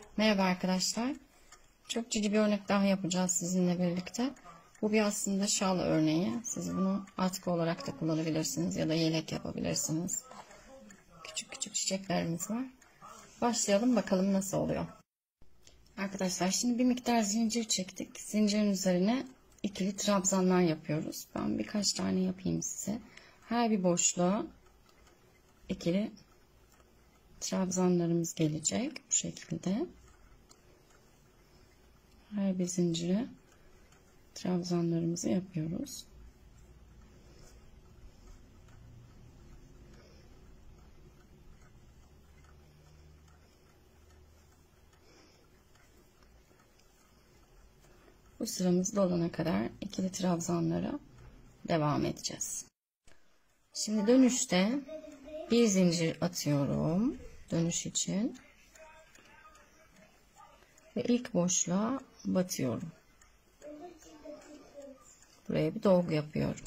Merhaba arkadaşlar. Çok cici bir örnek daha yapacağız sizinle birlikte. Bu bir aslında şal örneği. Siz bunu atkı olarak da kullanabilirsiniz ya da yelek yapabilirsiniz. Küçük küçük çiçeklerimiz var. Başlayalım bakalım nasıl oluyor. Arkadaşlar şimdi bir miktar zincir çektik. Zincirin üzerine ikili trabzanlar yapıyoruz. Ben birkaç tane yapayım size. Her bir boşluğa ikili trabzanlarımız gelecek bu şekilde. Her bir zincire trabzanlarımızı yapıyoruz. Bu sıramız dolana kadar ikili trabzanlara devam edeceğiz. Şimdi dönüşte bir zincir atıyorum dönüş için ve ilk boşluğa batıyorum. Buraya bir dolgu yapıyorum.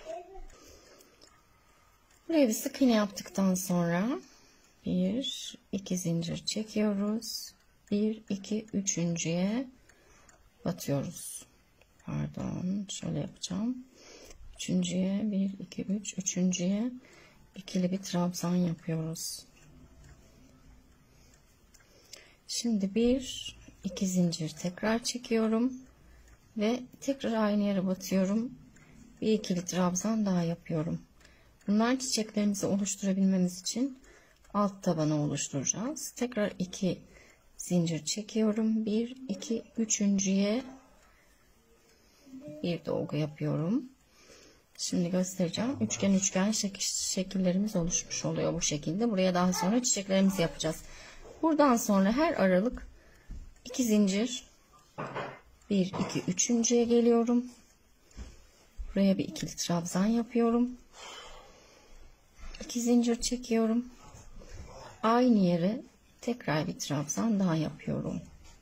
Buraya bir sık iğne yaptıktan sonra 1 2 zincir çekiyoruz. 1 2 üçüncüye batıyoruz. Pardon, şöyle yapacağım. Üçüncüye 1 2 3 üçüncüye ikili bir trabzan yapıyoruz. Şimdi 1 2 zincir tekrar çekiyorum ve tekrar aynı yere batıyorum. Bir ikili trabzan daha yapıyorum. Bunlar çiçeklerimizi oluşturabilmemiz için alt tabanı oluşturacağız. Tekrar 2 zincir çekiyorum. 1 2 üçüncüye bir dolgu yapıyorum. Şimdi göstereceğim. Üçgen üçgen şekillerimiz oluşmuş oluyor bu şekilde. Buraya daha sonra çiçeklerimizi yapacağız. Buradan sonra her aralık 2 zincir 1 2 üçüncüye geliyorum. Buraya bir ikili trabzan yapıyorum. 2 zincir çekiyorum. Aynı yere tekrar bir trabzan daha yapıyorum.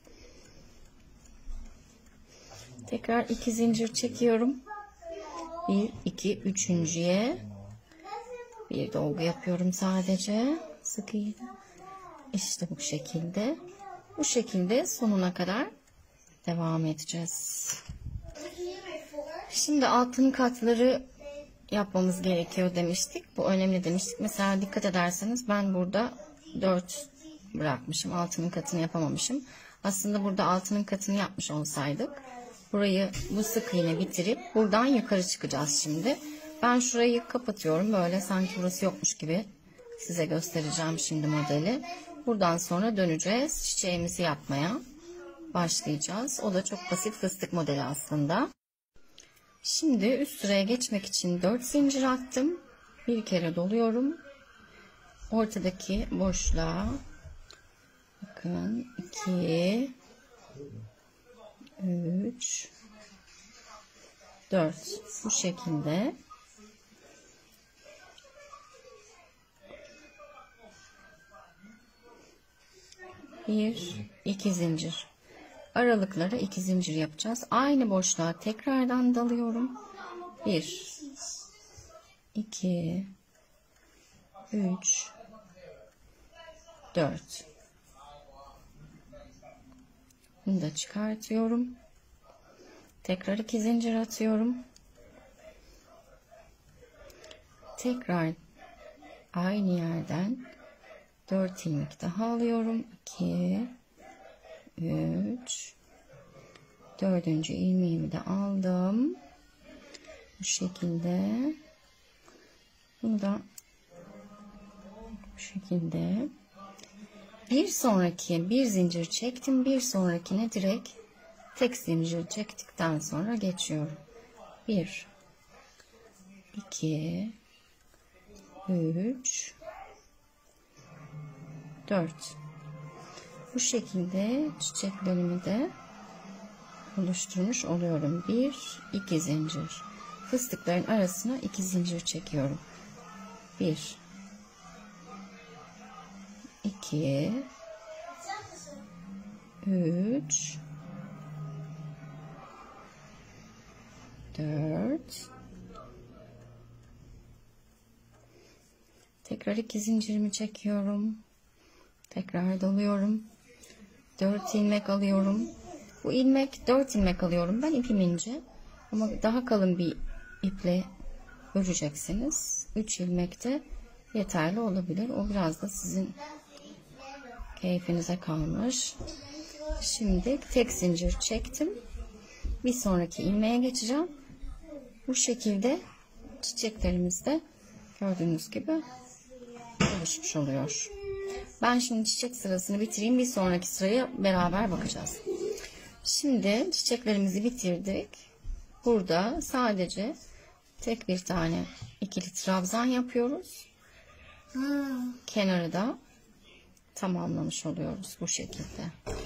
Tekrar 2 zincir çekiyorum. 1 2 üçüncüye bir dolgu yapıyorum sadece. Sık iğne. İşte bu şekilde. Bu şekilde sonuna kadar devam edeceğiz. Şimdi altın katları yapmamız gerekiyor demiştik. Bu önemli demiştik. Mesela dikkat ederseniz ben burada 4 bırakmışım. Altının katını yapamamışım. Aslında burada altının katını yapmış olsaydık burayı bu sık iğne bitirip buradan yukarı çıkacağız şimdi. Ben şurayı kapatıyorum. Böyle sanki burası yokmuş gibi size göstereceğim şimdi modeli. Buradan sonra döneceğiz. Çiçeğimizi yapmaya başlayacağız. O da çok basit fıstık modeli aslında. Şimdi üst sıraya geçmek için 4 zincir attım. Bir kere doluyorum. Ortadaki boşluğa bakın 2 3 4 bu şekilde bir iki zincir aralıklara 2 zincir yapacağız. Aynı boşluğa tekrardan dalıyorum. 1 2 3 4 bunu da çıkartıyorum. Tekrar 2 zincir atıyorum. Tekrar aynı yerden 4 ilmek daha alıyorum. 2 3 dördüncü ilmeğimi de aldım. Bu şekilde. Bunu da bu şekilde. Bir sonraki bir zincir çektim. Bir sonrakine direkt tek zincir çektikten sonra geçiyorum. 1 2 3 4 bu şekilde çiçeklerimi de oluşturmuş oluyorum. 1 2 zincir fıstıkların arasına 2 zincir çekiyorum. 1 2 3 4 tekrar 2 zincirimi çekiyorum. Tekrar doluyorum. 4 ilmek alıyorum. Bu ilmek 4 ilmek alıyorum. Ben ipim ince. Ama daha kalın bir iple öreceksiniz. 3 ilmek de yeterli olabilir. O biraz da sizin keyfinize kalmış. Şimdi tek zincir çektim. Bir sonraki ilmeğe geçeceğim. Bu şekilde çiçeklerimiz de gördüğünüz gibi oluşmuş oluyor. Ben şimdi çiçek sırasını bitireyim. Bir sonraki sıraya beraber bakacağız. Şimdi çiçeklerimizi bitirdik. Burada sadece tek bir tane ikili trabzan yapıyoruz. Kenarı da tamamlamış oluyoruz bu şekilde.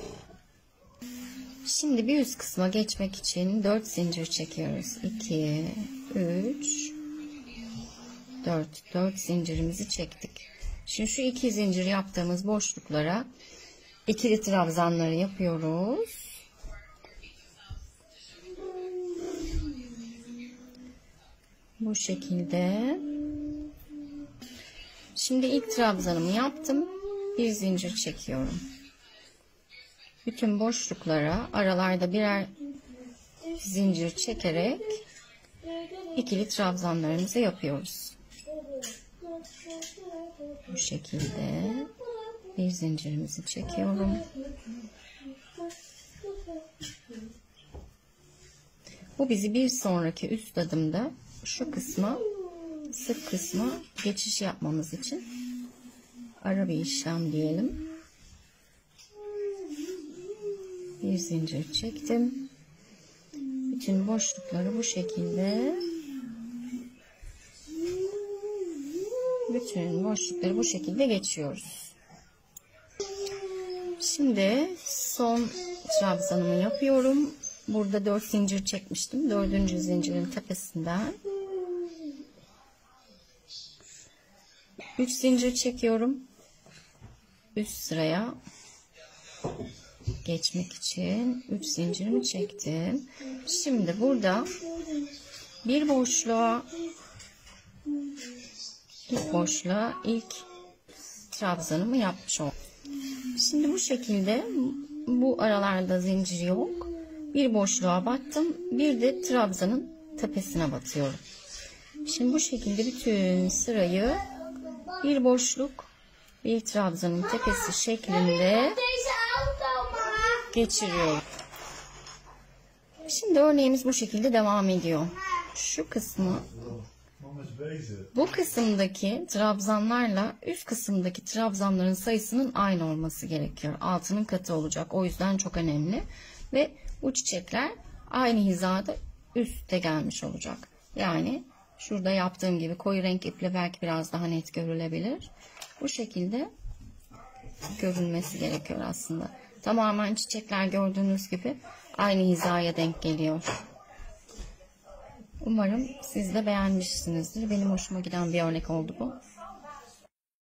Şimdi bir üst kısma geçmek için 4 zincir çekiyoruz. 2, 3, 4 zincirimizi çektik. Şimdi şu 2 zincir yaptığımız boşluklara ikili trabzanları yapıyoruz. Bu şekilde. Şimdi ilk trabzanımı yaptım. Bir zincir çekiyorum. Bütün boşluklara aralarda birer zincir çekerek ikili trabzanlarımızı yapıyoruz. Bu şekilde bir zincirimizi çekiyorum. Bu bizi bir sonraki üst adımda şu kısma, sık kısma geçiş yapmamız için ara bir işlem diyelim. Bir zincir çektim. Bütün boşlukları bu şekilde, geçiyoruz. Şimdi son trabzanımı yapıyorum. Burada 4 zincir çekmiştim. 4. zincirin tepesinden 3 zincir çekiyorum. Üst sıraya geçmek için 3 zincirimi çektim. Şimdi burada bir boşluğa, ilk trabzanımı yapmış oldum. Şimdi bu şekilde, bu aralarda zincir yok. Bir boşluğa battım. Bir de trabzanın tepesine batıyorum. Şimdi bu şekilde bütün sırayı bir boşluk, bir trabzanın tepesi şeklinde geçiriyorum. Şimdi örneğimiz bu şekilde devam ediyor. Şu kısmı, bu kısımdaki trabzanlarla üst kısımdaki trabzanların sayısının aynı olması gerekiyor. Altının katı olacak. O yüzden çok önemli. Ve bu çiçekler aynı hizada üstte gelmiş olacak. Yani şurada yaptığım gibi koyu renk iple belki biraz daha net görülebilir. Bu şekilde görünmesi gerekiyor aslında. Tamamen çiçekler gördüğünüz gibi aynı hizaya denk geliyor. Umarım siz de beğenmişsinizdir. Benim hoşuma giden bir örnek oldu bu.